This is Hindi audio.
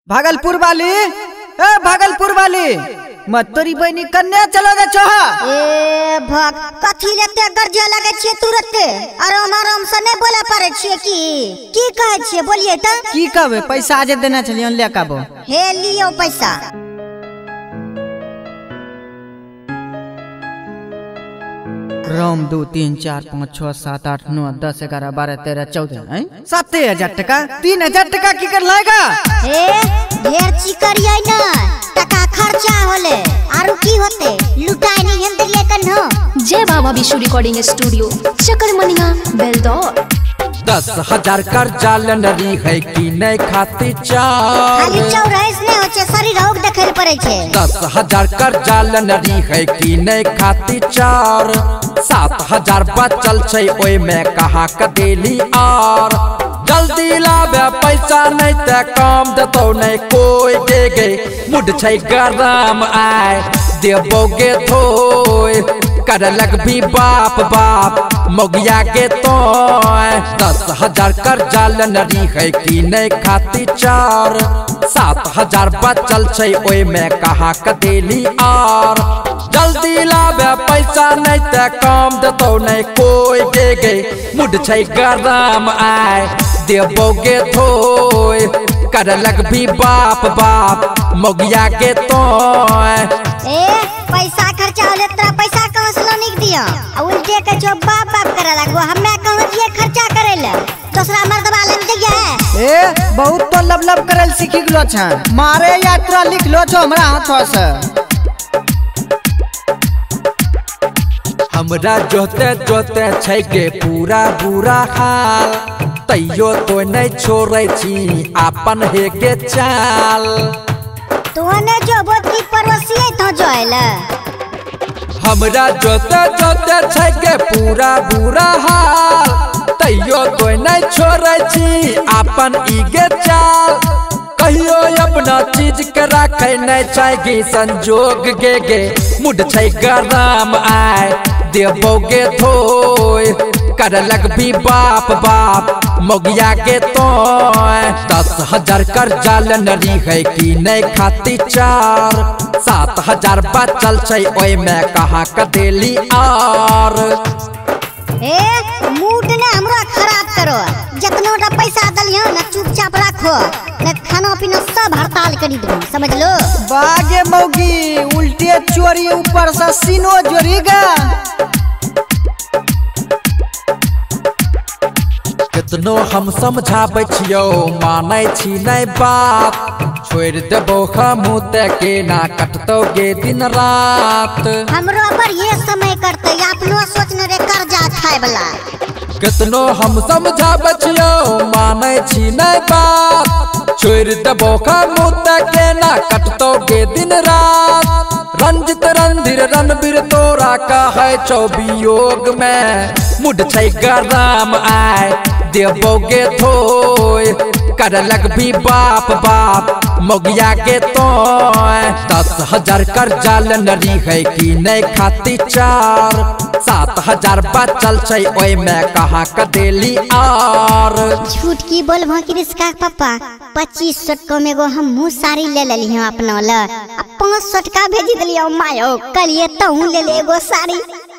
भागलपुर वाली, ए भागलपुर वाली, मत तोरी बहनी कन्या चलो दे छोहा। ए भग कथी लेते गर्जे लगे छे तुरंत आराम से नहीं बोला पारे छे की कहे छे बोलिए त की कहबे पैसा आज देना चलियो ले काबो हे लियो पैसा। रोम 2 3 4 5 6 7 8 9 10 11 12 13 14 7,000 टका 3,000 टका की कर लाएगा। हे ढेर चिकरियै न टका खर्चा होले आरु की होते लुटाई नहीं हम दिले कन्हो। जय बाबा विशु रिकॉर्डिंग स्टूडियो चकरमनिया बेलदौर। 10,000 कर्जा लेनरी है कि नहीं खाती चार खाली चौराइस नहीं होचे शरीर रोग देखे पड़े छे। 10,000 कर्जा लेनरी है कि नहीं खाती चार 7,000 बचल छे ओय में कहाँ का देली और जल्दी लाबे पैसा नहीं ते काम देतो नहीं कोई देगे मुड छे गरम आए देबोगे थोय कर लग भी बाप बाप मोगिया के तो 10,000 कर्जा लेनरी है कि नहीं खाती चार 7,000 बचल छे ओय में कहाँ का देली और जल्दी लाबे पैसा नहीं ते काम देतो नहीं कोई देगे मुड छे गरम आए देबोगे थोय कर लग भी बाप बाप मोगिया के तो ए पैसा खर्चा होले तोरा पैसा कहां से लानिक दिया आ उल्टे के जो बाप बाप करे लगो हमें कहां दिए खर्चा करे ले दूसरा मर्दवा ले दिया है। ए बहुत तो लब करल सीखी गलो छ मारे यात्रा लिख लो छो हमरा हाथों से। हमरा जोते जोते छै के पूरा बुरा हाल तैयो तो नहीं छोड़े छी अपन हे के चाल तोने जो बोती पड़ोसिए तो जोइले हमरा जोते जोते छै के पूरा बुरा हाल तैयो तो नहीं छोड़े छी अपन इगे चाल कहियो अपना चीज के रखे नहीं चाहिए संजोग गे मुड छै गरम आए देबोगे थोय कर लग भी बाप बाप मोगिया के तो 10,000 कर्जा लेनरी है कि नहीं खाती चार 7,000 बचल छे ओय में कहाँ का देली और ए मूड ने हमरा खराब करो जितना पैसा दलियो ना चुपचाप रखो न खाना पीना सब हड़ताल करी दो समझ लो। बागे मौगी उल्टे चोरी ऊपर से सीनो जोड़ीगा कितनो हम समझाबै छियो मानै छी नहीं बात छोड़ देबो हमू ते के ना कटतोगे दिन रात हमरो पर ये समय करते अपनो सोचने रे कर्जा खाए वाला कितनो हम समझाबै छियो मानै छी नहीं बात छोड़ देबो हमू ते के ना कटतोगे दिन रात रंजित रणधीर रणबीर तोरा कहे छौ वियोग में मुड छै गरम आए देबोगे थोय कर लग भी बाप बाप मोगिया के तो 10,000 कर्जा लेनरी है कि नहीं खाती चार 7,000 बचल छे ओय में कहाँ का देली और झूठ की बोल भाकी रिस्का पापा 2500 में एगो हम मुँह साड़ी ले लेली हम अपना ला 500 का भेजी दिलियो मायो कल ये तो ले ले एगो साड़ी।